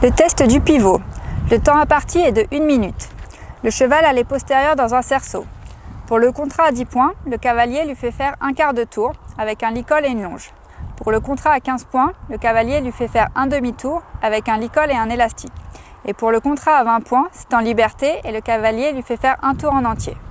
Le test du pivot. Le temps imparti est de 1 minute. Le cheval a les postérieurs dans un cerceau. Pour le contrat à 10 points, le cavalier lui fait faire un quart de tour avec un licol et une longe. Pour le contrat à 15 points, le cavalier lui fait faire un demi-tour avec un licol et un élastique. Et pour le contrat à 20 points, c'est en liberté et le cavalier lui fait faire un tour en entier.